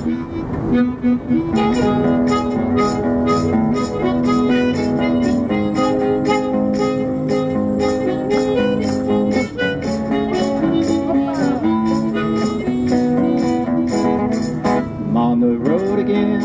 I'm on the road again.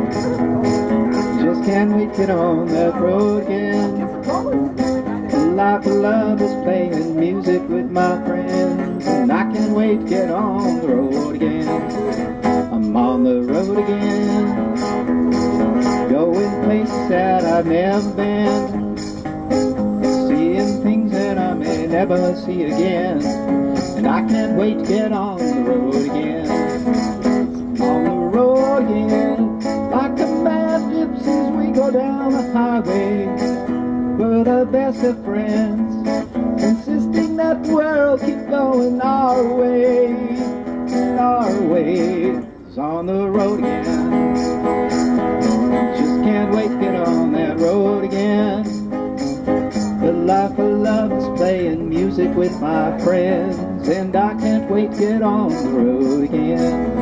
Just can't wait to get on that road again. Life of love is playing music with my friends, and I can't wait to get on the road again. I'm on the road again, going places that I've never been, seeing things that I may never see again, and I can't wait to get on the road again. On the road again, like a mad gypsies we go down the highway. We're the best of friends, insisting that the world keep going our way. Our way is on the road again. Just can't wait to get on that road again. The life of love is playing music with my friends, and I can't wait to get on the road again.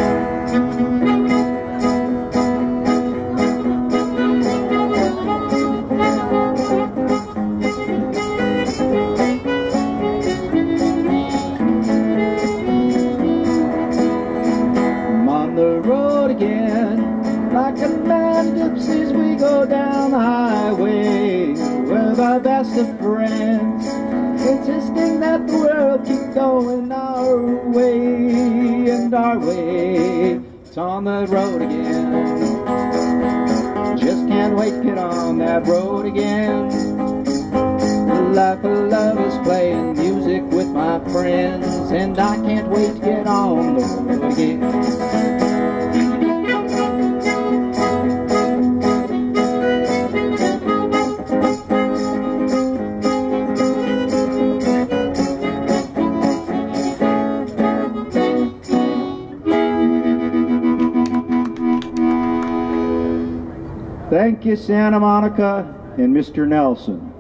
Like a man gypsies we go down the highway. We're the best of friends, insisting that the world keep going our way. And our way, it's on the road again. Just can't wait to get on that road again. The life of love is playing music with my friends, and I can't wait to get on the road again. Thank you, Santa Monica and Mr. Nelson.